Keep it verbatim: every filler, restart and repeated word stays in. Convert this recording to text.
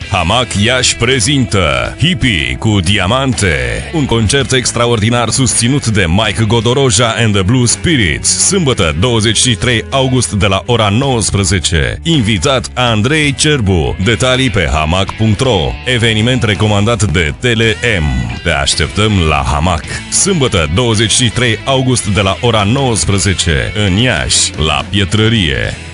Hamak Iași prezintă Hippie cu Diamante, un concert extraordinar susținut de Mike Godoroja and the Blue Spirits, sâmbătă douăzeci și trei august de la ora nouăsprezece. Invitat Andrei Cerbu. Detalii pe hamak punct ro. Eveniment recomandat de Tele M. Te așteptăm la Hamak, sâmbătă douăzeci și trei august de la ora nouăsprezece în Iași, la Pietrărie.